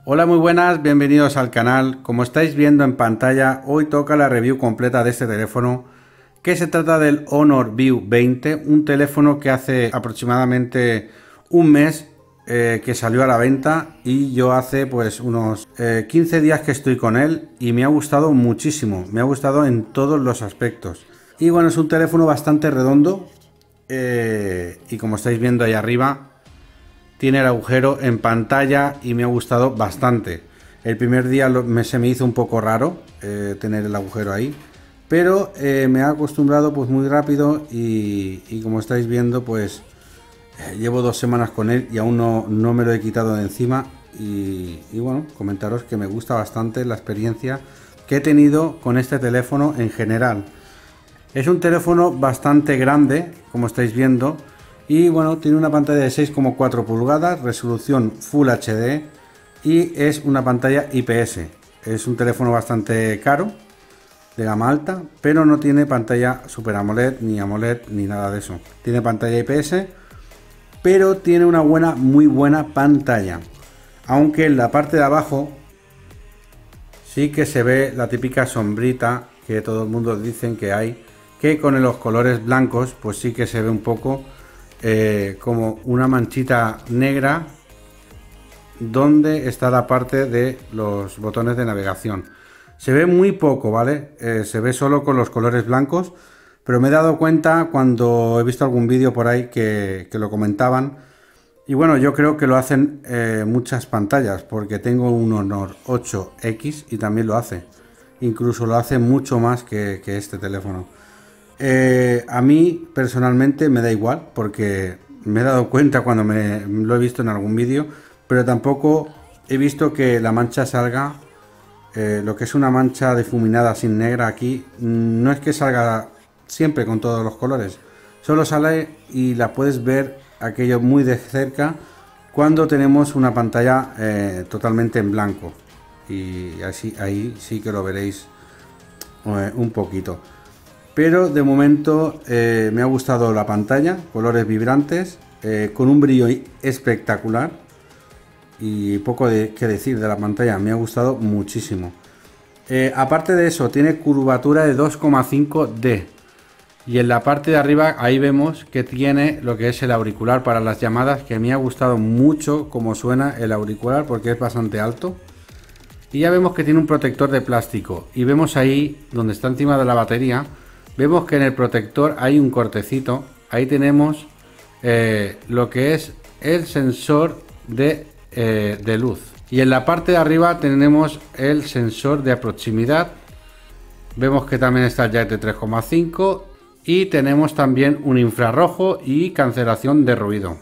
Hola, muy buenas, bienvenidos al canal. Como estáis viendo en pantalla, hoy toca la review completa de este teléfono, que se trata del Honor View 20, un teléfono que hace aproximadamente un mes que salió a la venta, y yo hace pues unos 15 días que estoy con él y me ha gustado muchísimo, me ha gustado en todos los aspectos. Y bueno, es un teléfono bastante redondo y como estáis viendo ahí arriba, tiene el agujero en pantalla y me ha gustado bastante. El primer día se me hizo un poco raro tener el agujero ahí, pero me he acostumbrado pues muy rápido y como estáis viendo pues llevo 2 semanas con él y aún no me lo he quitado de encima. Y bueno, comentaros que me gusta bastante la experiencia que he tenido con este teléfono en general. Es un teléfono bastante grande, como estáis viendo. Y bueno, tiene una pantalla de 6,4 pulgadas, resolución Full HD y es una pantalla IPS. Es un teléfono bastante caro, de gama alta, pero no tiene pantalla Super AMOLED ni AMOLED ni nada de eso. Tiene pantalla IPS, pero tiene una muy buena pantalla. Aunque en la parte de abajo sí que se ve la típica sombrita que todo el mundo dicen que hay, que con los colores blancos pues sí que se ve un poco como una manchita negra donde está la parte de los botones de navegación. Se ve muy poco, ¿vale? Se ve solo con los colores blancos, pero me he dado cuenta cuando he visto algún vídeo por ahí que lo comentaban. Y bueno, yo creo que lo hacen muchas pantallas, porque tengo un Honor 8X y también lo hace. Incluso lo hace mucho más que este teléfono. A mí personalmente me da igual, porque me he dado cuenta cuando lo he visto en algún vídeo, pero tampoco he visto que la mancha salga, lo que es una mancha difuminada sin negra aquí, no es que salga siempre con todos los colores, solo sale y la puedes ver aquello muy de cerca cuando tenemos una pantalla totalmente en blanco, y así ahí sí que lo veréis un poquito. Pero de momento me ha gustado la pantalla, colores vibrantes, con un brillo espectacular, y poco que decir de la pantalla, me ha gustado muchísimo. Aparte de eso, tiene curvatura de 2,5D, y en la parte de arriba ahí vemos que tiene lo que es el auricular para las llamadas, que me ha gustado mucho cómo suena el auricular porque es bastante alto. Y ya vemos que tiene un protector de plástico, y vemos ahí donde está encima de la batería. Vemos que en el protector hay un cortecito. Ahí tenemos lo que es el sensor de luz. Y en la parte de arriba tenemos el sensor de proximidad. Vemos que también está el jack de 3,5. Y tenemos también un infrarrojo y cancelación de ruido.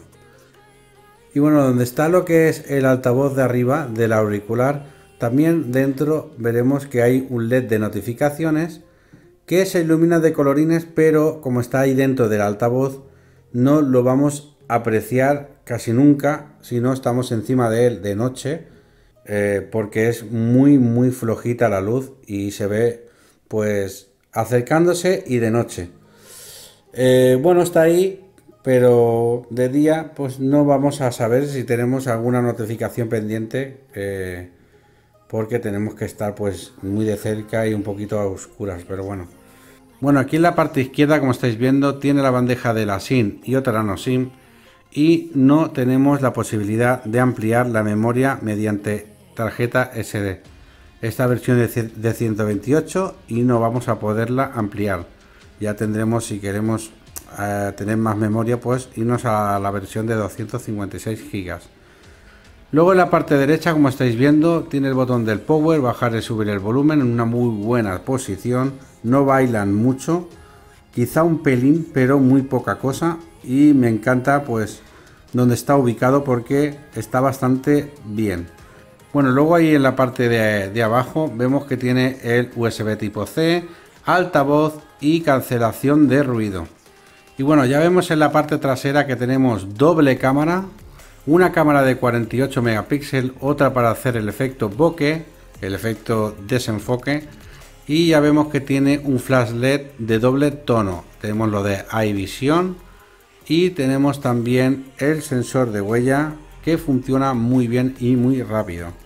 Y bueno, donde está lo que es el altavoz de arriba del auricular, también dentro veremos que hay un LED de notificaciones que se ilumina de colorines, pero como está ahí dentro del altavoz no lo vamos a apreciar casi nunca si no estamos encima de él de noche, porque es muy flojita la luz y se ve pues acercándose y de noche. Bueno, está ahí, pero de día pues no vamos a saber si tenemos alguna notificación pendiente, porque tenemos que estar pues muy de cerca y un poquito a oscuras, pero bueno. Bueno, aquí en la parte izquierda, como estáis viendo, tiene la bandeja de la SIM y otra no SIM, y no tenemos la posibilidad de ampliar la memoria mediante tarjeta SD. Esta versión es de 128 y no vamos a poderla ampliar. Ya tendremos, si queremos tener más memoria, pues irnos a la versión de 256 GB. Luego en la parte derecha, como estáis viendo, tiene el botón del power, bajar y subir el volumen en una muy buena posición. No bailan mucho, quizá un pelín, pero muy poca cosa, y me encanta pues donde está ubicado porque está bastante bien. Bueno, luego ahí en la parte de abajo vemos que tiene el USB tipo C, altavoz y cancelación de ruido. Y bueno, ya vemos en la parte trasera que tenemos doble cámara. Una cámara de 48 megapíxeles, otra para hacer el efecto bokeh, el efecto desenfoque, y ya vemos que tiene un flash LED de doble tono. Tenemos lo de iVision y tenemos también el sensor de huella, que funciona muy bien y muy rápido.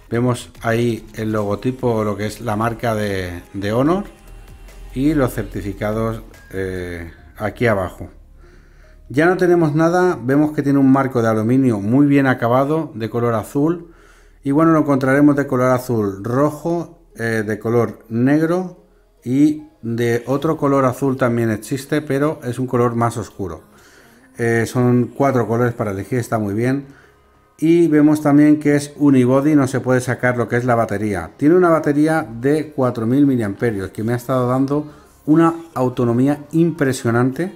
Vemos ahí el logotipo, lo que es la marca de Honor y los certificados aquí abajo. Ya no tenemos nada, vemos que tiene un marco de aluminio muy bien acabado, de color azul. Y bueno, lo encontraremos de color azul rojo, de color negro y de otro color azul también existe, pero es un color más oscuro. Son 4 colores para elegir, está muy bien. Y vemos también que es unibody, no se puede sacar lo que es la batería. Tiene una batería de 4000 mAh que me ha estado dando una autonomía impresionante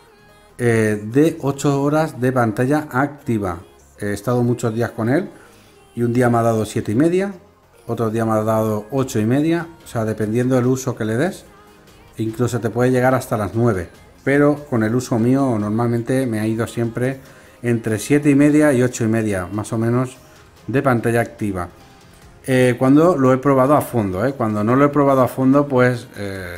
de 8 horas de pantalla activa. He estado muchos días con él y un día me ha dado 7,5, otro día me ha dado 8,5, o sea, dependiendo del uso que le des, incluso te puede llegar hasta las 9. Pero con el uso mío normalmente me ha ido siempre entre 7,5 y 8,5 más o menos de pantalla activa. Cuando lo he probado a fondo, cuando no lo he probado a fondo, pues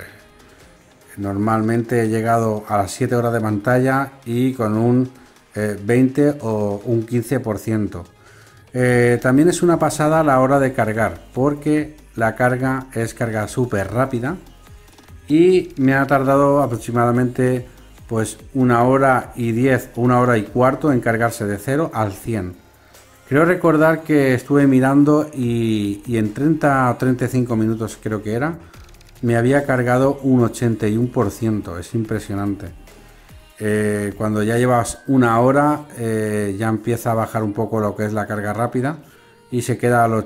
normalmente he llegado a las 7 horas de pantalla y con un 20 o un 15%. También es una pasada a la hora de cargar, porque la carga es carga súper rápida y me ha tardado aproximadamente pues 1 hora y 10 o 1 hora y cuarto en cargarse de 0 al 100. Creo recordar que estuve mirando y en 30 o 35 minutos creo que era, me había cargado un 81%, es impresionante. Cuando ya llevas 1 hora ya empieza a bajar un poco lo que es la carga rápida y se queda al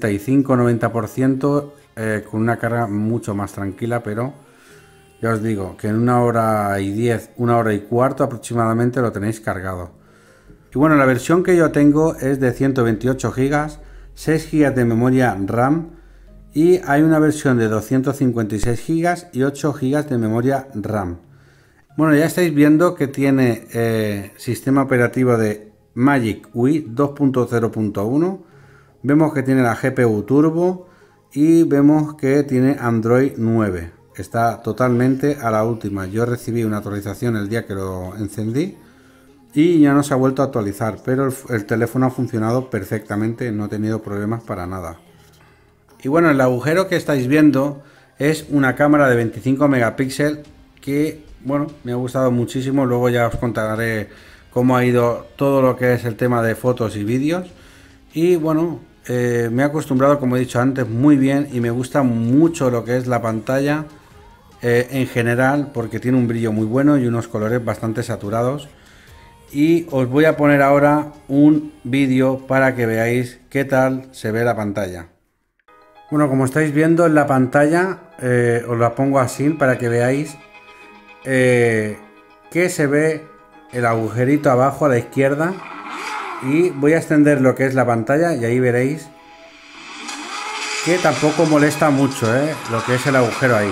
85-90% con una carga mucho más tranquila, pero ya os digo que en 1 hora y 10, 1 hora y cuarto aproximadamente lo tenéis cargado. Y bueno, la versión que yo tengo es de 128 GB, 6 GB de memoria RAM y hay una versión de 256 GB y 8 GB de memoria RAM. Bueno, ya estáis viendo que tiene sistema operativo de Magic UI 2.0.1. Vemos que tiene la GPU Turbo y vemos que tiene Android 9. Está totalmente a la última. Yo recibí una actualización el día que lo encendí y ya no se ha vuelto a actualizar, pero el teléfono ha funcionado perfectamente, no he tenido problemas para nada. Y bueno, el agujero que estáis viendo es una cámara de 25 megapíxeles que, bueno, me ha gustado muchísimo. Luego ya os contaré cómo ha ido todo lo que es el tema de fotos y vídeos. Y bueno, me he acostumbrado, como he dicho antes, muy bien y me gusta mucho lo que es la pantalla en general, porque tiene un brillo muy bueno y unos colores bastante saturados. Y os voy a poner ahora un vídeo para que veáis qué tal se ve la pantalla. Bueno, como estáis viendo en la pantalla, os la pongo así para que veáis que se ve el agujerito abajo a la izquierda. Y voy a extender lo que es la pantalla y ahí veréis que tampoco molesta mucho lo que es el agujero ahí.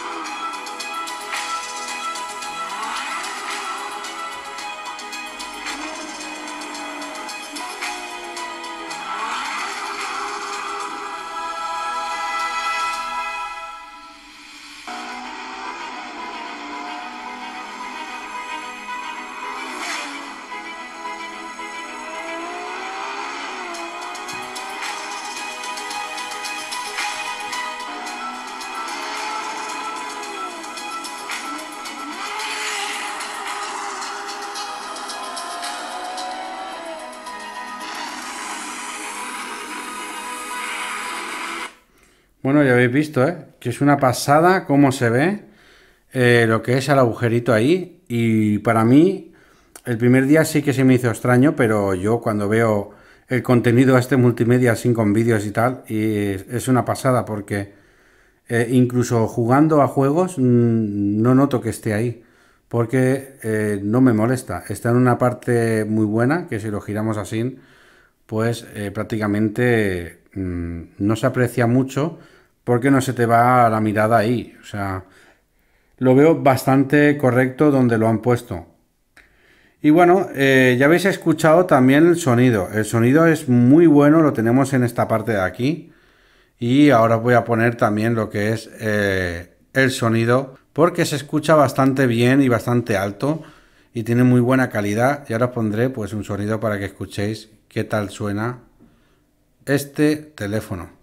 Bueno, ya habéis visto, que es una pasada cómo se ve lo que es el agujerito ahí. Y para mí, el primer día sí que se me hizo extraño, pero yo cuando veo el contenido este multimedia así con vídeos y tal, y es una pasada porque incluso jugando a juegos no noto que esté ahí, porque no me molesta. Está en una parte muy buena, que si lo giramos así, pues prácticamente no se aprecia mucho porque no se te va la mirada ahí. O sea, lo veo bastante correcto donde lo han puesto. Y bueno, ya habéis escuchado también el sonido. El sonido es muy bueno, lo tenemos en esta parte de aquí. Y ahora os voy a poner también lo que es el sonido, porque se escucha bastante bien y bastante alto y tiene muy buena calidad. Y ahora os pondré pues un sonido para que escuchéis qué tal suena este teléfono.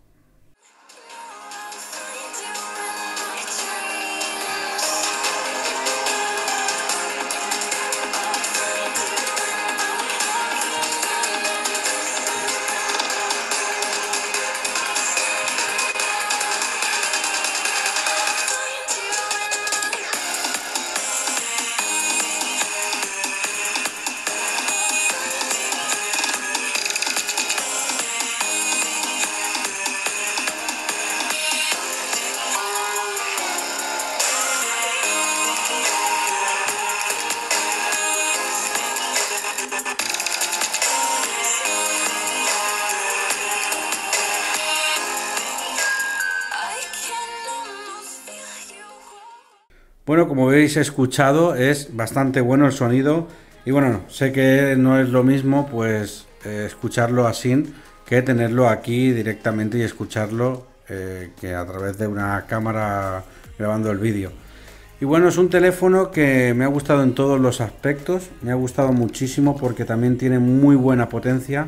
Bueno, como habéis escuchado, es bastante bueno el sonido y bueno, sé que no es lo mismo pues escucharlo así que tenerlo aquí directamente y escucharlo que a través de una cámara grabando el vídeo. Y bueno, es un teléfono que me ha gustado en todos los aspectos, me ha gustado muchísimo porque también tiene muy buena potencia.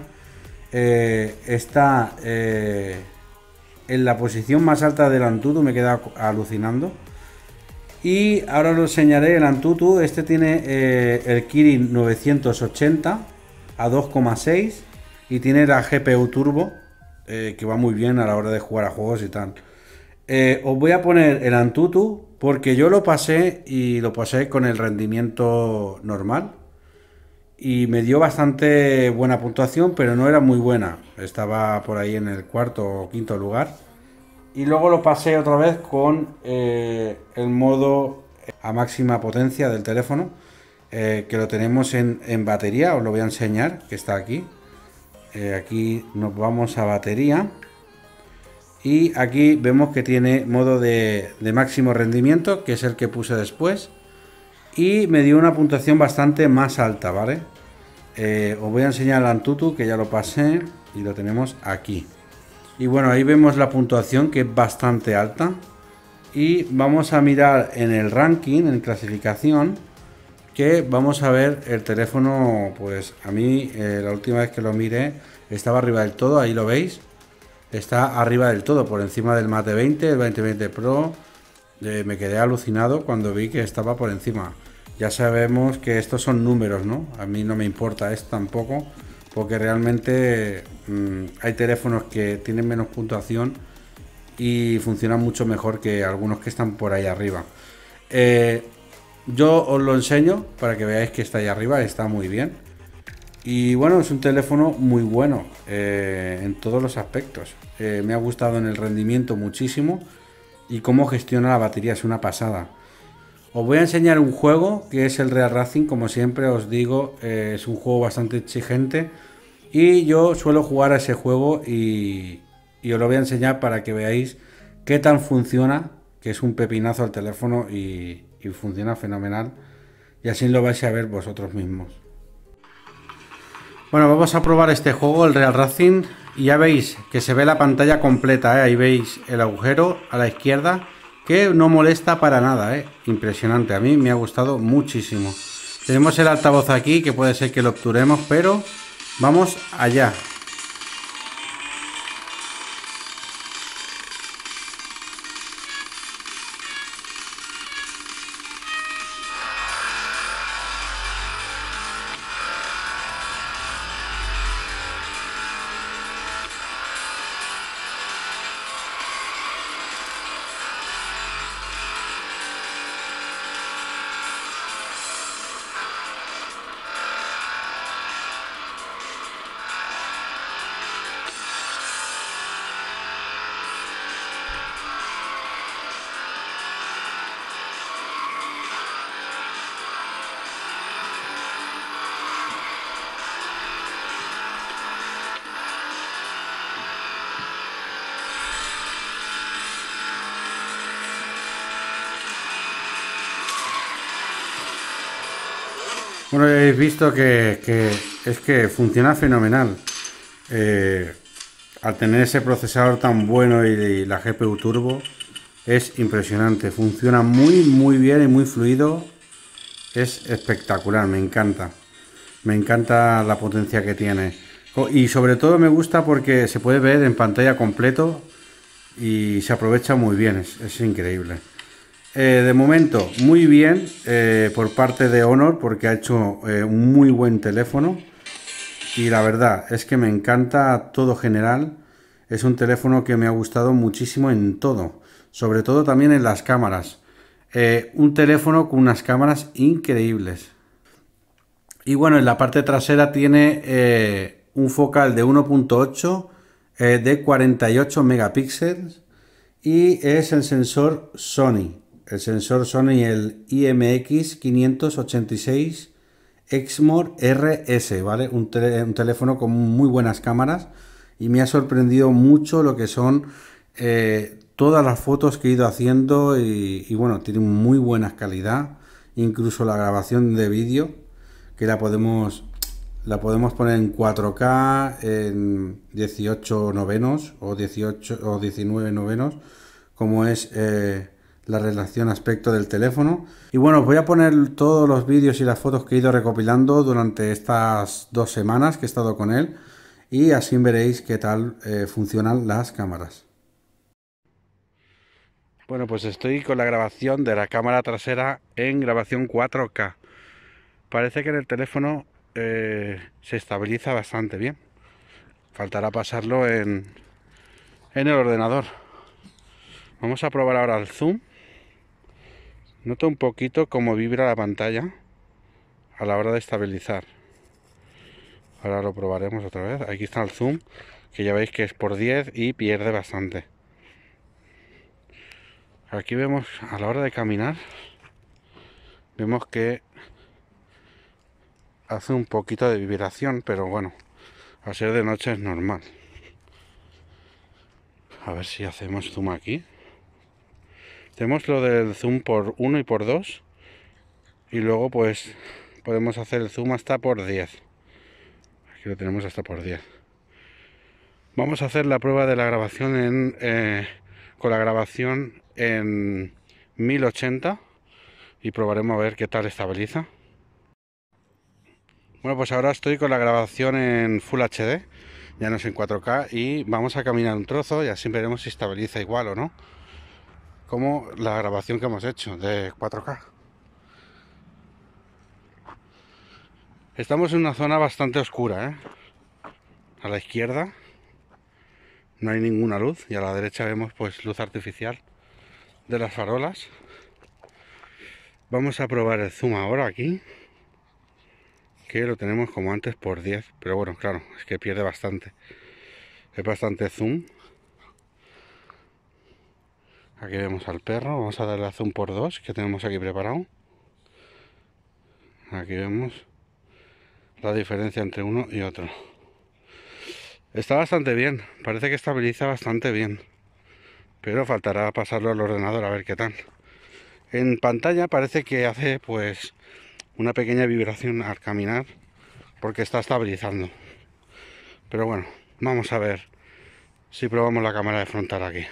Está en la posición más alta del Antutu, me queda alucinando. Y ahora os enseñaré el Antutu. Este tiene el Kirin 980 a 2,6 y tiene la GPU Turbo que va muy bien a la hora de jugar a juegos y tal. Os voy a poner el Antutu porque yo lo pasé y lo pasé con el rendimiento normal y me dio bastante buena puntuación, pero no era muy buena. Estaba por ahí en el cuarto o quinto lugar. Y luego lo pasé otra vez con el modo a máxima potencia del teléfono, que lo tenemos en batería. Os lo voy a enseñar, que está aquí. Aquí nos vamos a batería y aquí vemos que tiene modo de máximo rendimiento, que es el que puse después, y me dio una puntuación bastante más alta, ¿vale? Os voy a enseñar el Antutu, que ya lo pasé y lo tenemos aquí. Y bueno, ahí vemos la puntuación, que es bastante alta. Y vamos a mirar en el ranking, en clasificación, que vamos a ver el teléfono. Pues a mí la última vez que lo miré estaba arriba del todo, ahí lo veis. Está arriba del todo, por encima del Mate 20, el 2020 Pro. Me quedé alucinado cuando vi que estaba por encima. Ya sabemos que estos son números, ¿no? A mí no me importa esto tampoco, porque realmente hay teléfonos que tienen menos puntuación y funcionan mucho mejor que algunos que están por ahí arriba. Yo os lo enseño para que veáis que está ahí arriba, está muy bien. Y bueno, es un teléfono muy bueno en todos los aspectos. Me ha gustado en el rendimiento muchísimo y cómo gestiona la batería, es una pasada. Os voy a enseñar un juego que es el Real Racing, como siempre os digo, es un juego bastante exigente y yo suelo jugar a ese juego y os lo voy a enseñar para que veáis qué tal funciona, que es un pepinazo el teléfono y funciona fenomenal, y así lo vais a ver vosotros mismos. Bueno, vamos a probar este juego, el Real Racing, y ya veis que se ve la pantalla completa, ahí veis el agujero a la izquierda, que no molesta para nada, impresionante, a mí me ha gustado muchísimo. Tenemos el altavoz aquí, que puede ser que lo obturemos, pero vamos allá. Bueno, ya habéis visto que funciona fenomenal. Al tener ese procesador tan bueno y la GPU Turbo, es impresionante. Funciona muy bien y muy fluido. Es espectacular, me encanta. Me encanta la potencia que tiene. Y sobre todo me gusta porque se puede ver en pantalla completo y se aprovecha muy bien, es increíble. De momento, muy bien por parte de Honor porque ha hecho un muy buen teléfono y la verdad es que me encanta todo general. Es un teléfono que me ha gustado muchísimo en todo, sobre todo también en las cámaras. Un teléfono con unas cámaras increíbles. Y bueno, en la parte trasera tiene un focal de 1.8 de 48 megapíxeles y es el sensor Sony. El sensor Sony, el IMX586 Exmor RS, ¿vale? Un teléfono con muy buenas cámaras y me ha sorprendido mucho lo que son todas las fotos que he ido haciendo y bueno, tiene muy buena calidad, incluso la grabación de vídeo que la podemos poner en 4K en 18 novenos o 18 o 19 novenos, como es la relación aspecto del teléfono. Y bueno, os voy a poner todos los vídeos y las fotos que he ido recopilando durante estas 2 semanas que he estado con él y así veréis qué tal funcionan las cámaras. Bueno, pues estoy con la grabación de la cámara trasera en grabación 4K. Parece que en el teléfono se estabiliza bastante bien. Faltará pasarlo en el ordenador. Vamos a probar ahora el zoom. Noto un poquito cómo vibra la pantalla a la hora de estabilizar. Ahora lo probaremos otra vez. Aquí está el zoom, que ya veis que es por 10 y pierde bastante. Aquí vemos a la hora de caminar, vemos que hace un poquito de vibración, pero bueno, al ser de noche es normal. A ver si hacemos zoom aquí. Tenemos lo del zoom por 1 y por 2 y luego pues podemos hacer el zoom hasta por 10. Aquí lo tenemos hasta por 10. Vamos a hacer la prueba de la grabación con la grabación en 1080 y probaremos a ver qué tal estabiliza. Bueno, pues ahora estoy con la grabación en Full HD, ya no es en 4K, y vamos a caminar un trozo y así veremos si estabiliza igual o no, como la grabación que hemos hecho de 4K. Estamos en una zona bastante oscura, A la izquierda no hay ninguna luz y a la derecha vemos pues luz artificial de las farolas. Vamos a probar el zoom ahora aquí, que lo tenemos como antes por 10, pero bueno, claro, es que pierde bastante. Es bastante zoom. Aquí vemos al perro, vamos a darle a zoom por 2 que tenemos aquí preparado. Aquí vemos la diferencia entre uno y otro. Está bastante bien, parece que estabiliza bastante bien, pero faltará pasarlo al ordenador a ver qué tal. En pantalla parece que hace pues una pequeña vibración al caminar porque está estabilizando. Pero bueno, vamos a ver si probamos la cámara de frontal aquí.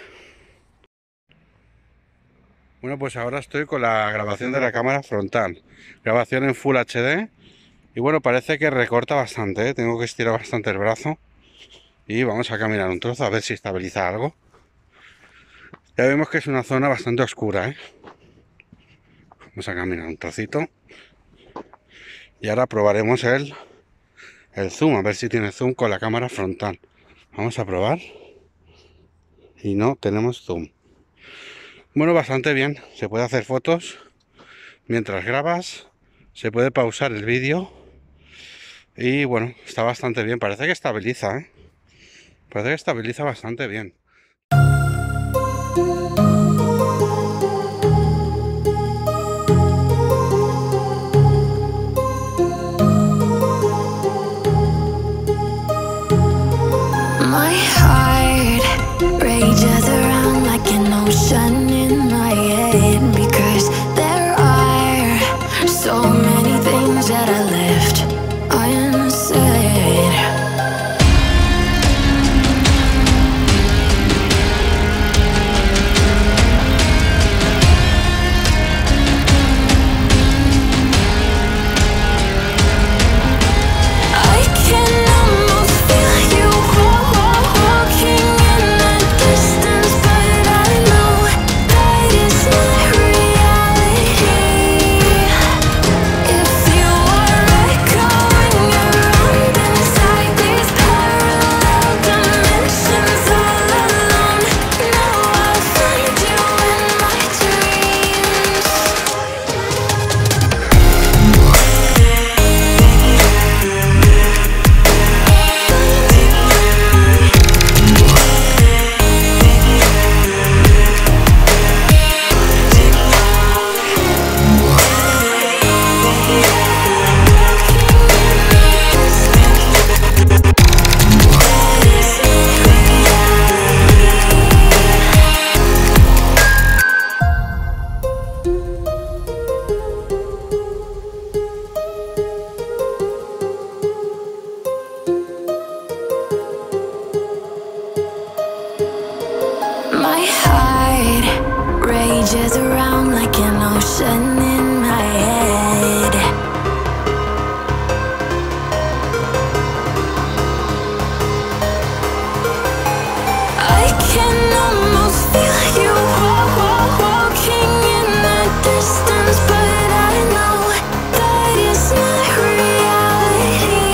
Bueno, pues ahora estoy con la grabación de la cámara frontal. Grabación en Full HD. Y bueno, parece que recorta bastante, Tengo que estirar bastante el brazo. Y vamos a caminar un trozo a ver si estabiliza algo. Ya vemos que es una zona bastante oscura, Vamos a caminar un trocito. Y ahora probaremos el zoom, a ver si tiene zoom con la cámara frontal. Vamos a probar. Y no tenemos zoom. Bueno, bastante bien. Se puede hacer fotos mientras grabas. Se puede pausar el vídeo. Y bueno, está bastante bien. Parece que estabiliza, Parece que estabiliza bastante bien. My heart rages around like an ocean in my head, because there are so many things that I left unsaid. distance, but I know that it's not reality.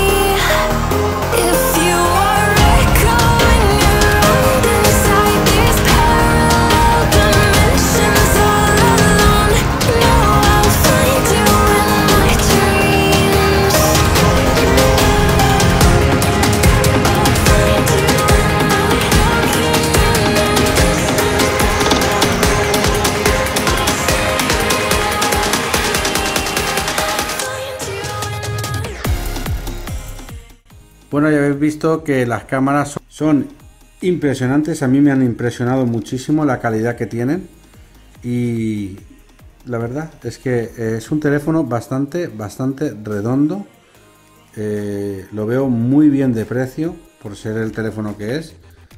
If you are echoing around inside these parallel dimensions all alone, no, I'll find you in my dreams. I'll find you in my walking in the Bueno, ya habéis visto que las cámaras son impresionantes. A mí me han impresionado muchísimo la calidad que tienen. Y la verdad es que es un teléfono bastante redondo. Lo veo muy bien de precio por ser el teléfono que es.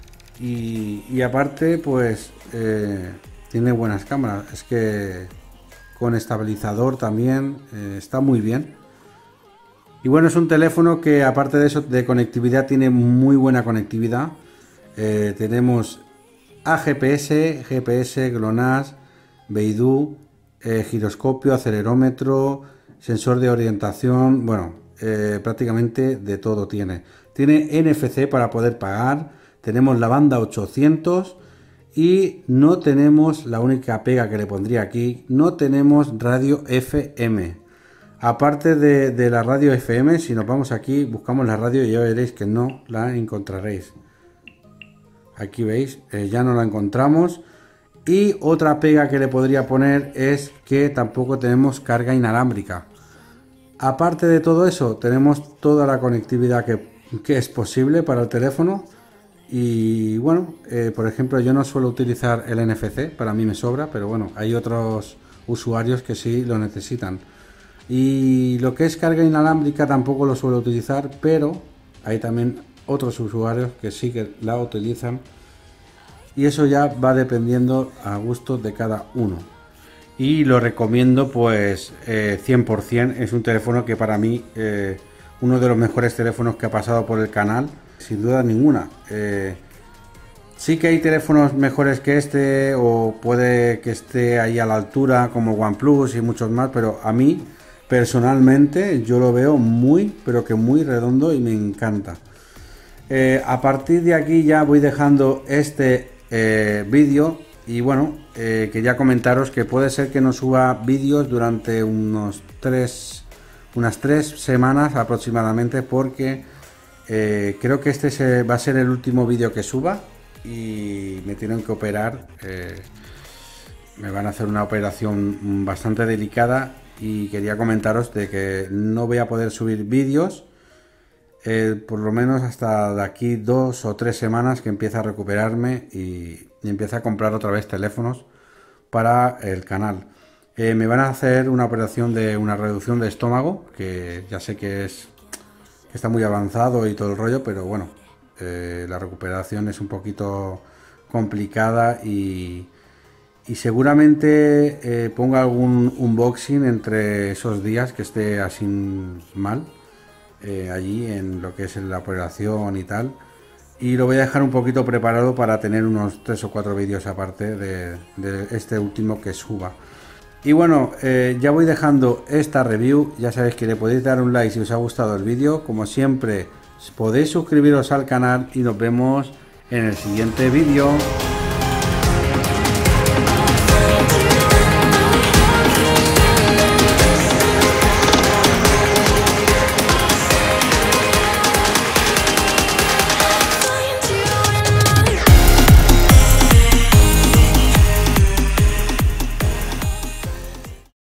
Y aparte, pues tiene buenas cámaras. Es que con estabilizador también está muy bien. Y bueno, es un teléfono que aparte de eso, de conectividad, tiene muy buena conectividad. Tenemos AGPS, GPS, GLONASS, Beidou, giroscopio, acelerómetro, sensor de orientación, bueno, prácticamente de todo tiene. Tiene NFC para poder pagar, tenemos la banda 800 y no tenemos, la única pega que le pondría aquí, no tenemos radio FM. Aparte de la radio FM, si nos vamos aquí, buscamos la radio y ya veréis que no la encontraréis. Aquí veis, ya no la encontramos. Y otra pega que le podría poner es que tampoco tenemos carga inalámbrica. Aparte de todo eso, tenemos toda la conectividad que es posible para el teléfono. Y bueno, por ejemplo, yo no suelo utilizar el NFC, para mí me sobra, pero bueno, hay otros usuarios que sí lo necesitan. Y lo que es carga inalámbrica tampoco lo suelo utilizar, pero hay también otros usuarios que sí que la utilizan. Y eso ya va dependiendo a gusto de cada uno. Y lo recomiendo pues 100%. Es un teléfono que para mí uno de los mejores teléfonos que ha pasado por el canal, sin duda ninguna. Sí que hay teléfonos mejores que este, o puede que esté ahí a la altura como OnePlus y muchos más, pero a mí personalmente yo lo veo muy, pero que muy redondo y me encanta. A partir de aquí ya voy dejando este vídeo y bueno, quería comentaros que puede ser que no suba vídeos durante unas 3 semanas aproximadamente, porque creo que este va a ser el último vídeo que suba y me tienen que operar. Me van a hacer una operación bastante delicada y quería comentaros de que no voy a poder subir vídeos por lo menos hasta de aquí 2 o 3 semanas, que empiece a recuperarme y empiece a comprar otra vez teléfonos para el canal. Me van a hacer una operación de una reducción de estómago, que ya sé que está muy avanzado y todo el rollo, pero bueno, la recuperación es un poquito complicada y seguramente ponga algún unboxing entre esos días que esté así mal, allí en lo que es la operación y tal, y lo voy a dejar un poquito preparado para tener unos 3 o 4 vídeos aparte de este último que suba. Y bueno, ya voy dejando esta review. Ya sabéis que le podéis dar un like si os ha gustado el vídeo. Como siempre, podéis suscribiros al canal y nos vemos en el siguiente vídeo.